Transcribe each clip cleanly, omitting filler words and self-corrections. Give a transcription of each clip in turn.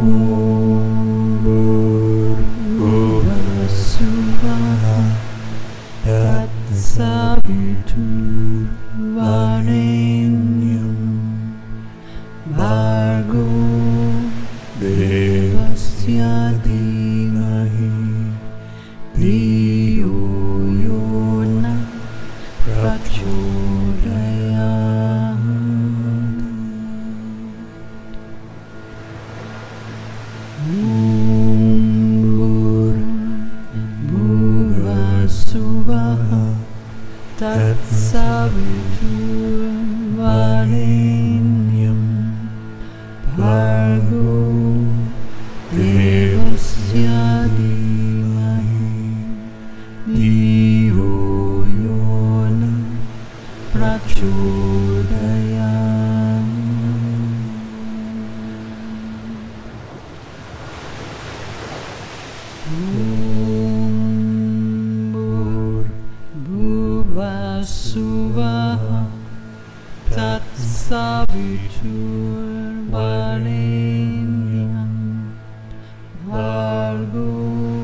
Om Bhurbhuvah Suvah Tatsaviturvarenyam Bhargo Devasya Dhimahi Dhiyo Yo Na Prachodayat. Bhurbhuvah Suvah Tatsaviturvarenyam Bhargo Devasya Dhimahi Dhiyo Yo Na Prachodayat. Bhurbhuvah Suvah Tatsaviturvarenyam Bhargo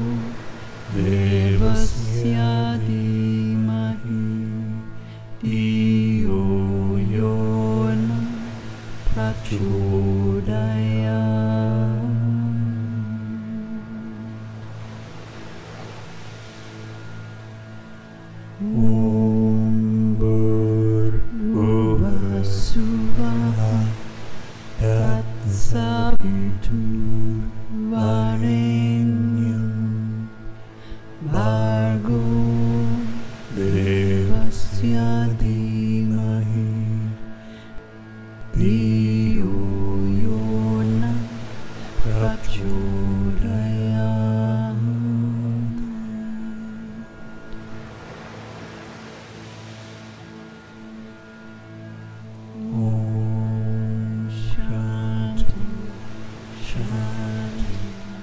Devasya Dhimahi Dhiyo Yo Na Prachodayat. Om Bhurbhuvah Suvah Tatsaviturvarenyam Bhargo Devasya Dhimahi Dhiyo Yo Na Prachodayat. Om Shanti, Shanti,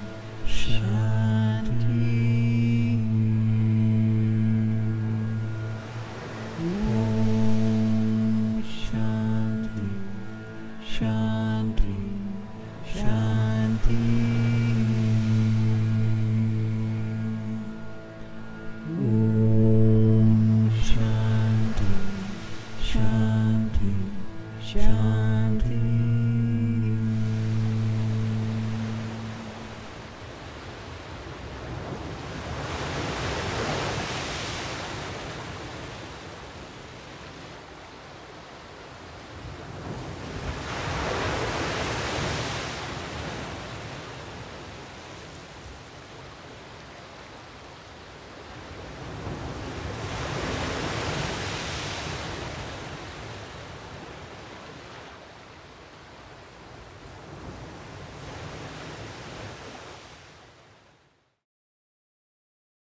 Shanti. Om Shanti, Shanti, Shanti. Om Shanti, Shanti, Shanti.